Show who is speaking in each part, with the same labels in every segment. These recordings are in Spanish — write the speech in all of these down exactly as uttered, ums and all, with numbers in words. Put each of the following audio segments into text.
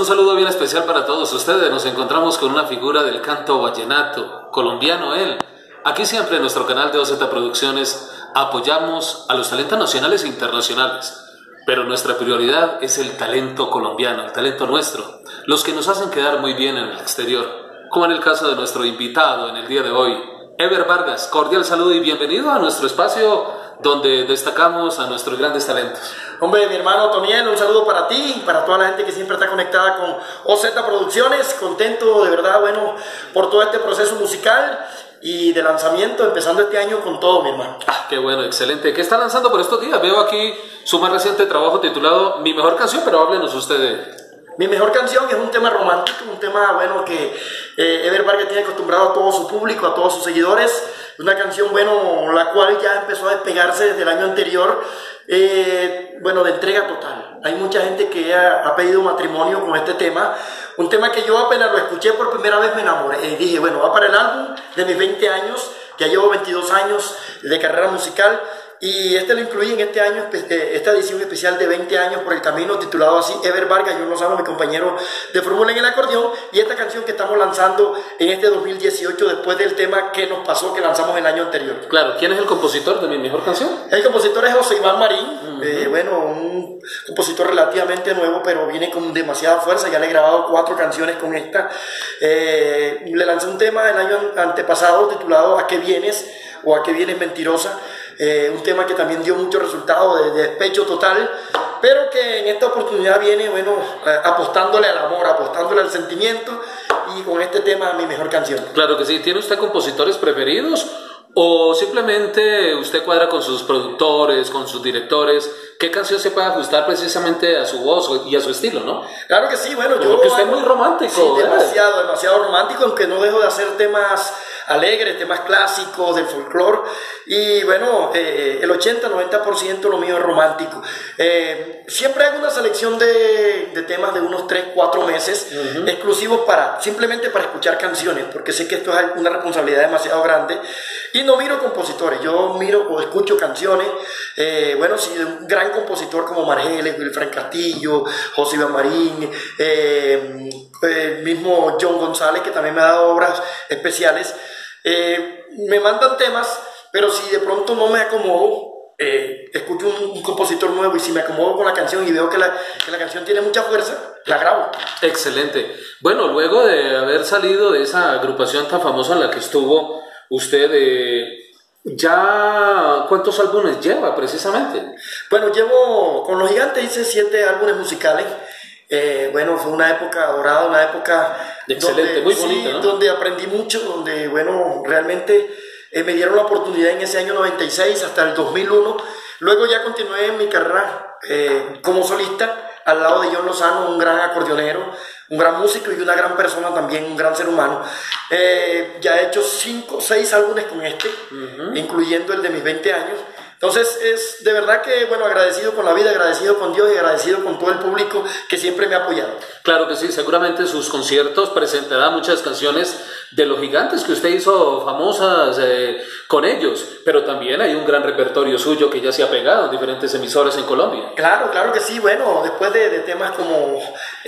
Speaker 1: un saludo bien especial para todos ustedes. Nos encontramos con una figura del canto vallenato, colombiano él. Aquí siempre en nuestro canal de O Z Producciones apoyamos a los talentos nacionales e internacionales, pero nuestra prioridad es el talento colombiano, el talento nuestro, los que nos hacen quedar muy bien en el exterior, como en el caso de nuestro invitado en el día de hoy, Ever Vargas. Cordial saludo y bienvenido a nuestro espacio donde destacamos a nuestros grandes talentos.
Speaker 2: Hombre, mi hermano Toniel, un saludo para ti, para toda la gente que siempre está conectada con O Z Producciones. Contento de verdad, bueno, por todo este proceso musical y de lanzamiento, empezando este año con todo, mi hermano.
Speaker 1: Ah, qué bueno, excelente. ¿Qué está lanzando por estos días? Veo aquí su más reciente trabajo titulado Mi Mejor Canción, pero háblenos usted de...
Speaker 2: Mi Mejor Canción es un tema romántico, un tema bueno que eh, Ever Vargas tiene acostumbrado a todo su público, a todos sus seguidores. Una canción, bueno, la cual ya empezó a despegarse desde el año anterior, eh, bueno, de entrega total. Hay mucha gente que ha, ha pedido matrimonio con este tema, un tema que yo apenas lo escuché por primera vez me enamoré y dije, bueno, va para el álbum de mis veinte años, ya llevo veintidós años de carrera musical. Y este lo incluí en este año, esta edición especial de veinte años por el camino, titulado así, Ever Vargas, John Lozano, mi compañero de fórmula en el acordeón, y esta canción que estamos lanzando en este dos mil dieciocho, después del tema que nos pasó, que lanzamos el año anterior.
Speaker 1: Claro, ¿quién es el compositor de Mi Mejor Canción?
Speaker 2: El compositor es José Iván Marín, uh-huh. eh, bueno, un compositor relativamente nuevo, pero viene con demasiada fuerza, ya le he grabado cuatro canciones con esta. Eh, le lancé un tema el año antepasado titulado ¿A qué vienes? O ¿A qué vienes mentirosa? Eh, un tema que también dio mucho resultado de, de despecho total, pero que en esta oportunidad viene, bueno, eh, apostándole al amor, apostándole al sentimiento, y con este tema Mi Mejor Canción.
Speaker 1: Claro que sí. ¿Tiene usted compositores preferidos o simplemente usted cuadra con sus productores, con sus directores? ¿Qué canción se puede ajustar precisamente a su voz y a su estilo, no?
Speaker 2: Claro que sí, bueno, yo...
Speaker 1: Porque usted es muy romántico.
Speaker 2: Sí, demasiado, demasiado romántico, aunque no dejo de hacer temas alegres, temas clásicos del folclore, y bueno, eh, el ochenta a noventa por ciento lo mío es romántico. Eh, siempre hago una selección de, de temas de unos tres, cuatro meses, uh-huh. exclusivos para, simplemente para escuchar canciones, porque sé que esto es una responsabilidad demasiado grande, y no miro compositores, yo miro o escucho canciones, eh, bueno, sí, de un gran compositor como Margeles, Wilfran Castillo, José Iván Marín, eh, el mismo John González, que también me ha dado obras especiales. Eh, me mandan temas, pero si de pronto no me acomodo, eh, escucho un, un compositor nuevo, y si me acomodo con la canción y veo que la, que la canción tiene mucha fuerza, la grabo.
Speaker 1: Excelente. Bueno, luego de haber salido de esa agrupación tan famosa en la que estuvo usted, eh, ¿ya cuántos álbumes lleva precisamente?
Speaker 2: Bueno, llevo, con Los Gigantes hice siete álbumes musicales. Eh, bueno, fue una época dorada, una época
Speaker 1: excelente,
Speaker 2: donde,
Speaker 1: muy bonita,
Speaker 2: sí,
Speaker 1: ¿no?
Speaker 2: Donde aprendí mucho, donde, bueno, realmente eh, me dieron la oportunidad en ese año noventa y seis hasta el dos mil uno. Luego ya continué en mi carrera eh, como solista, al lado de John Lozano, un gran acordeonero, un gran músico y una gran persona también, un gran ser humano. Eh, ya he hecho cinco, seis álbumes con este, uh-huh. incluyendo el de mis veinte años. Entonces es de verdad que, bueno, agradecido con la vida, agradecido con Dios y agradecido con todo el público que siempre me ha apoyado.
Speaker 1: Claro que sí, seguramente sus conciertos presentarán muchas canciones de Los Gigantes que usted hizo famosas eh, con ellos, pero también hay un gran repertorio suyo que ya se ha pegado en diferentes emisoras en Colombia.
Speaker 2: Claro, claro que sí, bueno, después de, de temas como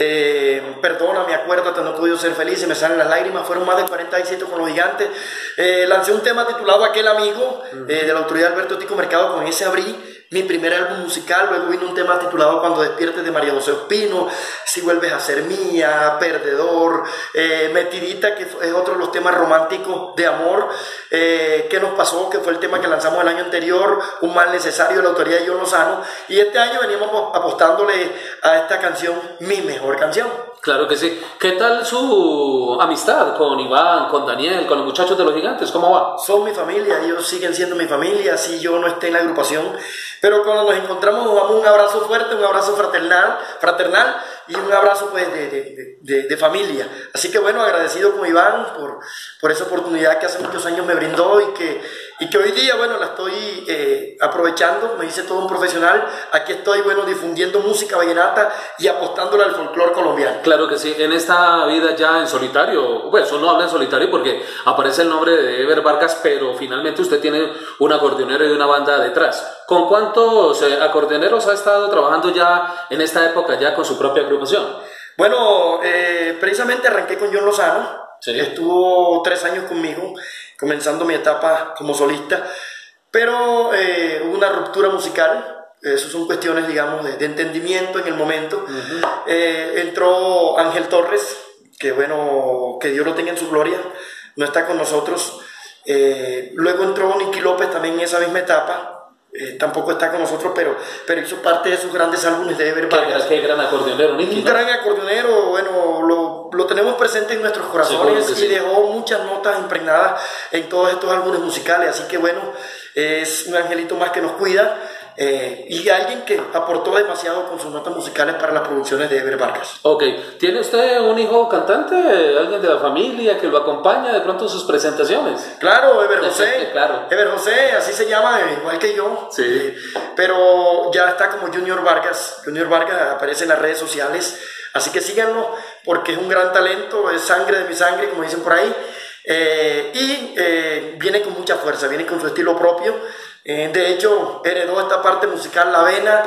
Speaker 2: eh, Perdóname, Acuérdate, No he podido ser feliz, Se me salen las lágrimas, fueron más de cuarenta y siete con Los Gigantes. Eh, lancé un tema titulado Aquel Amigo, uh-huh. eh, de la autoridad Alberto Tico Mercado, con ese abrí mi primer álbum musical. Luego vino un tema titulado Cuando despiertes, de María José Ospino, Si vuelves a ser mía, Perdedor, eh, Metidita, que es otro de los temas románticos de amor, eh, ¿Qué nos pasó?, que fue el tema que lanzamos el año anterior, Un mal necesario, de la autoría de John Lozano, y este año venimos apostándole a esta canción, Mi Mejor Canción.
Speaker 1: Claro que sí. ¿Qué tal su amistad con Iván, con Daniel, con los muchachos de Los Gigantes? ¿Cómo va?
Speaker 2: Son mi familia, ellos siguen siendo mi familia, así yo no esté en la agrupación, pero cuando nos encontramos nos damos un abrazo fuerte, un abrazo fraternal, fraternal y un abrazo pues de, de, de, de familia. Así que bueno, agradecido con Iván por, por esa oportunidad que hace muchos años me brindó y que, y que hoy día, bueno, la estoy eh, aprovechando. Me hice todo un profesional. Aquí estoy, bueno, difundiendo música vallenata y apostándole al folclore colombiano.
Speaker 1: Claro que sí. En esta vida ya en solitario, bueno, eso no habla en solitario porque aparece el nombre de Ever Vargas, pero finalmente usted tiene un acordeonero y una banda detrás. ¿Con cuántos eh, acordeoneros ha estado trabajando ya en esta época, ya con su propia agrupación?
Speaker 2: Bueno, eh, precisamente arranqué con John Lozano,
Speaker 1: sí.
Speaker 2: Estuvo tres años conmigo, comenzando mi etapa como solista, pero eh, hubo una ruptura musical. Eso son cuestiones, digamos, de, de entendimiento en el momento. Uh-huh. eh, entró Ángel Torres, que bueno, que Dios lo tenga en su gloria, no está con nosotros. Eh, luego entró Nicky López también en esa misma etapa. Eh, tampoco está con nosotros, pero, pero hizo parte de sus grandes álbumes de Ever Vargas.
Speaker 1: Qué, qué gran acordeonero, Nicky,
Speaker 2: Un
Speaker 1: ¿no?
Speaker 2: gran acordeonero, bueno, lo, lo tenemos presente en nuestros corazones y sí. Dejó muchas notas impregnadas en todos estos álbumes musicales, así que bueno, es un angelito más que nos cuida. Eh, y alguien que aportó demasiado con sus notas musicales para las producciones de Ever Vargas.
Speaker 1: Ok, ¿tiene usted un hijo cantante? ¿Alguien de la familia que lo acompaña de pronto en sus presentaciones?
Speaker 2: Claro, Ever José,
Speaker 1: claro.
Speaker 2: Ever José, así se llama, igual que yo,
Speaker 1: sí.
Speaker 2: eh, pero ya está como Junior Vargas. Junior Vargas aparece en las redes sociales, así que síganlo porque es un gran talento, es sangre de mi sangre, como dicen por ahí, eh, y eh, viene con mucha fuerza, viene con su estilo propio. Eh, de hecho, heredó esta parte musical, la vena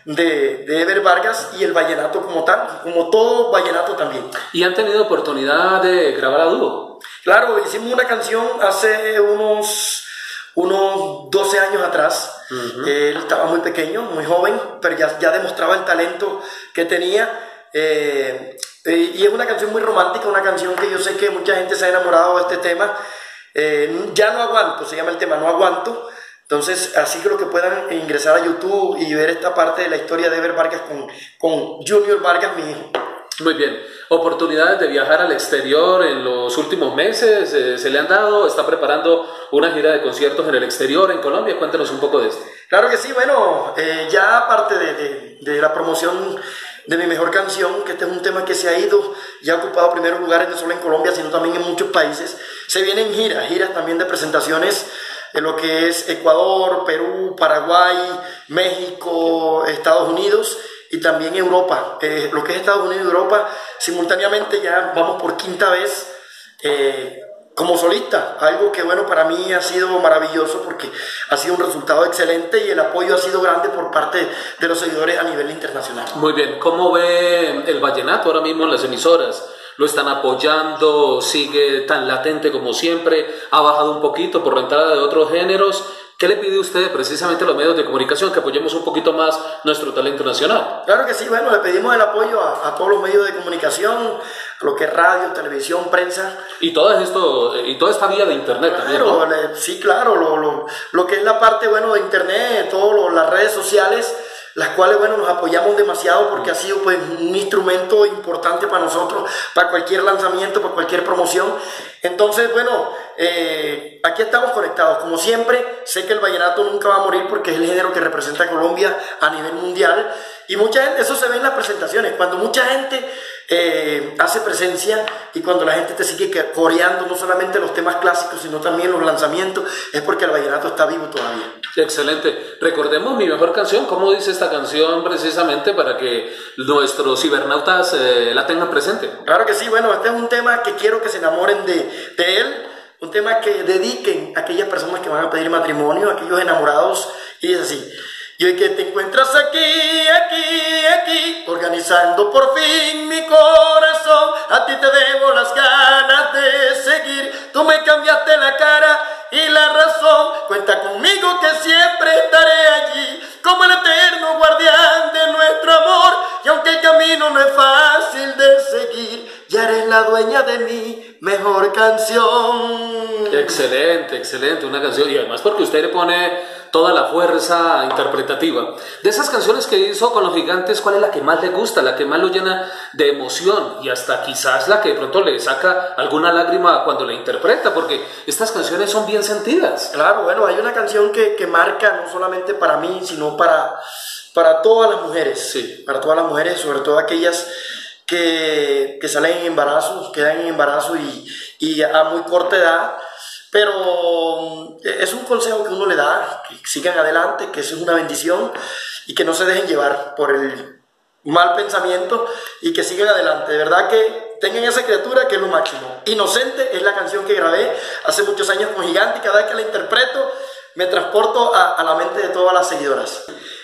Speaker 2: de, de Ever Vargas y el vallenato como tal, como todo vallenato también.
Speaker 1: ¿Y han tenido oportunidad de grabar a dúo?
Speaker 2: Claro, hicimos una canción hace unos, unos doce años atrás. Uh-huh. Él estaba muy pequeño, muy joven, pero ya, ya demostraba el talento que tenía. Eh, eh, y es una canción muy romántica, una canción que yo sé que mucha gente se ha enamorado de este tema. Eh, ya no aguanto, se llama el tema No Aguanto. Entonces, así creo que puedan ingresar a YouTube y ver esta parte de la historia de Ever Vargas con, con Junior Vargas, mi hijo.
Speaker 1: Muy bien. ¿Oportunidades de viajar al exterior en los últimos meses eh, se le han dado? ¿Está preparando una gira de conciertos en el exterior, en Colombia? Cuéntanos un poco de esto.
Speaker 2: Claro que sí. Bueno, eh, ya aparte de, de, de la promoción de mi mejor canción, que este es un tema que se ha ido y ha ocupado primeros lugares no solo en Colombia, sino también en muchos países, se vienen giras, giras también de presentaciones en lo que es Ecuador, Perú, Paraguay, México, Estados Unidos y también Europa. Eh, lo que es Estados Unidos y Europa, simultáneamente ya vamos por quinta vez eh, como solista, algo que bueno para mí ha sido maravilloso porque ha sido un resultado excelente y el apoyo ha sido grande por parte de los seguidores a nivel internacional.
Speaker 1: Muy bien, ¿cómo ve el vallenato ahora mismo en las emisoras? ¿Lo están apoyando? ¿Sigue tan latente como siempre? ¿Ha bajado un poquito por la entrada de otros géneros? ¿Qué le pide usted precisamente a los medios de comunicación? Que apoyemos un poquito más nuestro talento nacional.
Speaker 2: Claro que sí, bueno, le pedimos el apoyo a, a todos los medios de comunicación, a lo que es radio, televisión, prensa.
Speaker 1: Y todo esto, y toda esta vía de internet
Speaker 2: claro,
Speaker 1: también, ¿no?
Speaker 2: Le, sí, claro, lo, lo, lo que es la parte, bueno, de internet, todas las redes sociales, las cuales, bueno, nos apoyamos demasiado porque ha sido, pues, un instrumento importante para nosotros, para cualquier lanzamiento, para cualquier promoción. Entonces, bueno, eh, aquí estamos conectados. Como siempre, sé que el vallenato nunca va a morir porque es el género que representa a Colombia a nivel mundial. Y mucha gente, eso se ve en las presentaciones, cuando mucha gente eh, hace presencia y cuando la gente te sigue coreando no solamente los temas clásicos, sino también los lanzamientos, es porque el vallenato está vivo todavía.
Speaker 1: Excelente. Recordemos Mi Mejor Canción. ¿Cómo dice esta canción precisamente para que nuestros cibernautas eh, la tengan presente?
Speaker 2: Claro que sí. Bueno, este es un tema que quiero que se enamoren de, de él, un tema que dediquen a aquellas personas que van a pedir matrimonio, a aquellos enamorados, y es así. Y hoy que te encuentras aquí, aquí, aquí, organizando por fin mi corazón, a ti te debo las ganas de seguir, tú me cambiaste la cara y la razón, cuenta conmigo que siempre estaré allí, como el eterno guardián de nuestro amor, y aunque el camino no es fácil de seguir, ya eres la dueña de mi mejor canción.
Speaker 1: Excelente, excelente, una canción, y además porque usted le pone toda la fuerza interpretativa. De esas canciones que hizo con Los Gigantes, ¿cuál es la que más le gusta, la que más lo llena de emoción y hasta quizás la que de pronto le saca alguna lágrima cuando la interpreta? Porque estas canciones son bien sentidas.
Speaker 2: Claro, bueno, hay una canción que, que marca no solamente para mí, sino para, para todas las mujeres,
Speaker 1: sí. Para
Speaker 2: todas las mujeres, sobre todo aquellas que, que salen en embarazo, quedan en embarazo y, y a muy corta edad. Pero es un consejo que uno le da, que sigan adelante, que eso es una bendición y que no se dejen llevar por el mal pensamiento y que sigan adelante. De verdad que tengan esa criatura que es lo máximo. Inocente es la canción que grabé hace muchos años con Gigante y cada vez que la interpreto me transporto a, a la mente de todas las seguidoras.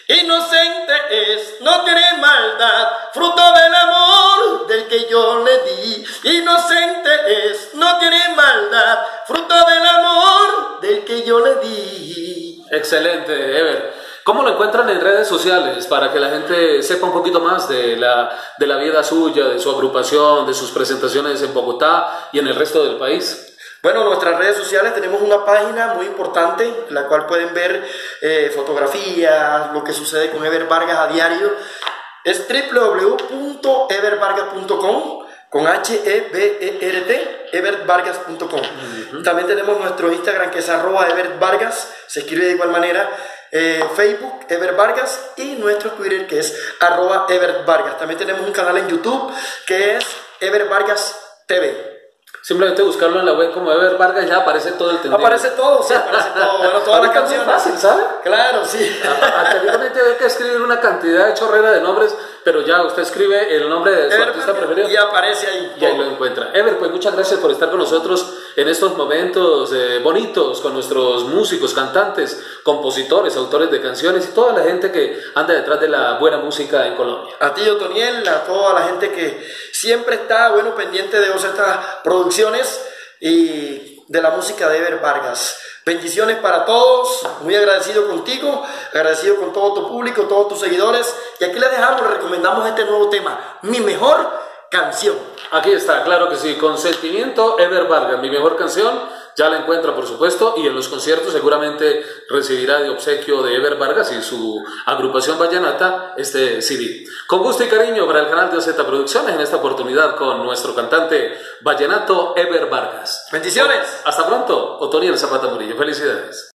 Speaker 2: Inocente es, no tiene maldad, fruto del amor del que yo le di. Inocente es, no tiene maldad, fruto del amor del que yo le di.
Speaker 1: Excelente, Ever. ¿Cómo lo encuentran en redes sociales para que la gente sepa un poquito más de la, de la vida suya, de su agrupación, de sus presentaciones en Bogotá y en el resto del país?
Speaker 2: Bueno, en nuestras redes sociales tenemos una página muy importante en la cual pueden ver eh, fotografías, lo que sucede con Ever Vargas a diario. Es w w w punto ever vargas punto com, con H E B E R T, ever vargas punto com. Uh-huh. También tenemos nuestro Instagram, que es arroba Ever Vargas, se escribe de igual manera. Eh, Facebook, Ever Vargas, y nuestro Twitter, que es arroba Ever Vargas. También tenemos un canal en YouTube, que es Ever Vargas T V.
Speaker 1: Simplemente buscarlo en la web como Ever Vargas, ya aparece todo el tendido.
Speaker 2: Aparece todo, sí, aparece todo. Bueno, todas las canciones.
Speaker 1: Es fácil, ¿sabe?
Speaker 2: Claro, sí.
Speaker 1: Anteriormente había que escribir una cantidad de chorrera de nombres, pero ya usted escribe el nombre de su
Speaker 2: Ever
Speaker 1: artista
Speaker 2: Vargas,
Speaker 1: preferido
Speaker 2: y aparece ahí.
Speaker 1: Y ahí lo encuentra. Ever, pues muchas gracias por estar con nosotros en estos momentos eh, bonitos, con nuestros músicos, cantantes, compositores, autores de canciones y toda la gente que anda detrás de la buena música en Colombia.
Speaker 2: A ti, Otoniel, a toda la gente que siempre está, bueno, pendiente de estas producciones y de la música de Ever Vargas. Bendiciones para todos, muy agradecido contigo, agradecido con todo tu público, todos tus seguidores. Y aquí les dejamos, les recomendamos este nuevo tema, Mi Mejor Canción.
Speaker 1: Aquí está, claro que sí, Consentimiento, Ever Vargas, Mi Mejor Canción. Ya la encuentra, por supuesto, y en los conciertos seguramente recibirá de obsequio de Ever Vargas y su agrupación vallenata este C D. Con gusto y cariño para el canal de O Z Producciones, en esta oportunidad con nuestro cantante vallenato Ever Vargas.
Speaker 2: Bendiciones.
Speaker 1: Hasta pronto, Otoniel Zapata Murillo. Felicidades.